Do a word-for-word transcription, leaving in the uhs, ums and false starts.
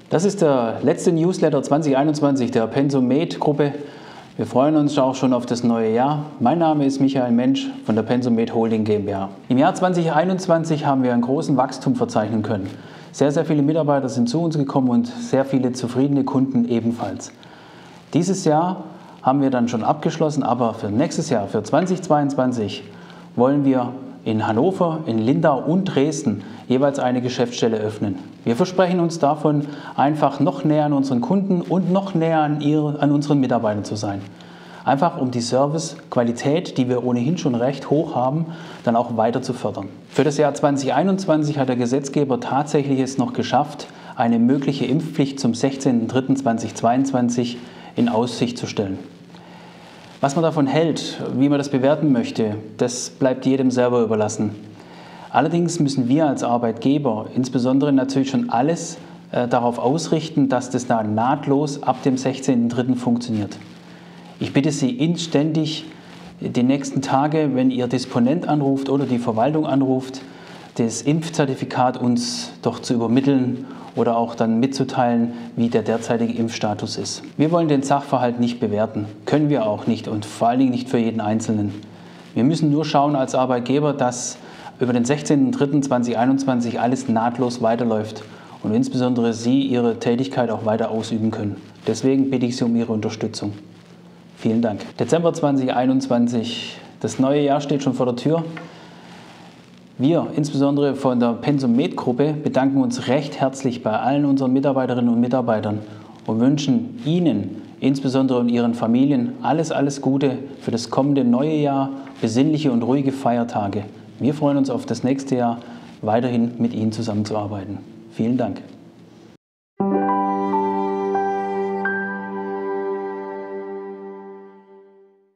Das ist der letzte Newsletter zwanzig einundzwanzig der Pensomed Gruppe. Wir freuen uns auch schon auf das neue Jahr. Mein Name ist Michael Mensch von der Pensomed Holding GmbH. Im Jahr zwanzig einundzwanzig haben wir einen großen Wachstum verzeichnen können. Sehr, sehr viele Mitarbeiter sind zu uns gekommen und sehr viele zufriedene Kunden ebenfalls. Dieses Jahr haben wir dann schon abgeschlossen, aber für nächstes Jahr, für zwanzig zweiundzwanzig, wollen wir in Hannover, in Lindau und Dresden jeweils eine Geschäftsstelle öffnen. Wir versprechen uns davon, einfach noch näher an unseren Kunden und noch näher an, ihre, an unseren Mitarbeitern zu sein. Einfach um die Servicequalität, die wir ohnehin schon recht hoch haben, dann auch weiter zu fördern. Für das Jahr zwanzig einundzwanzig hat der Gesetzgeber tatsächlich es noch geschafft, eine mögliche Impfpflicht zum sechzehnten dritten zweitausendzweiundzwanzig in Aussicht zu stellen. Was man davon hält, wie man das bewerten möchte, das bleibt jedem selber überlassen. Allerdings müssen wir als Arbeitgeber insbesondere natürlich schon alles äh, darauf ausrichten, dass das da nahtlos ab dem sechzehnten dritten funktioniert. Ich bitte Sie inständig, die nächsten Tage, wenn Ihr Disponent anruft oder die Verwaltung anruft, das Impfzertifikat uns doch zu übermitteln oder auch dann mitzuteilen, wie der derzeitige Impfstatus ist. Wir wollen den Sachverhalt nicht bewerten, können wir auch nicht und vor allen Dingen nicht für jeden Einzelnen. Wir müssen nur schauen als Arbeitgeber, dass über den sechzehnten dritten zweitausendeinundzwanzig alles nahtlos weiterläuft und insbesondere Sie Ihre Tätigkeit auch weiter ausüben können. Deswegen bitte ich Sie um Ihre Unterstützung. Vielen Dank. Dezember zwanzig einundzwanzig, das neue Jahr steht schon vor der Tür. Wir, insbesondere von der Pensomed Gruppe, bedanken uns recht herzlich bei allen unseren Mitarbeiterinnen und Mitarbeitern und wünschen Ihnen, insbesondere und Ihren Familien, alles, alles Gute für das kommende neue Jahr, besinnliche und ruhige Feiertage. Wir freuen uns auf das nächste Jahr, weiterhin mit Ihnen zusammenzuarbeiten. Vielen Dank.